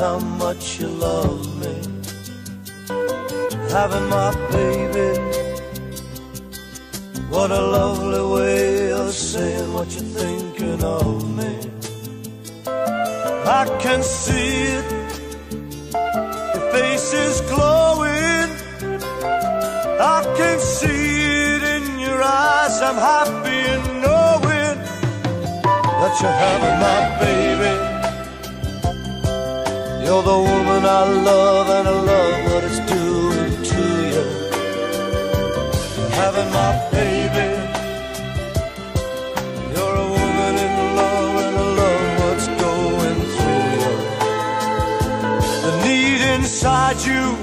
how much you love me. Having my baby, what a lovely way of saying what you're thinking of me. I can see it, your face is glowing. I can see it in your eyes. I'm happy in knowing that you're having my baby. You're the woman I love, and I love what it's doing to you. You're having my baby. You're a woman in love, and I love what's going through you. The need inside you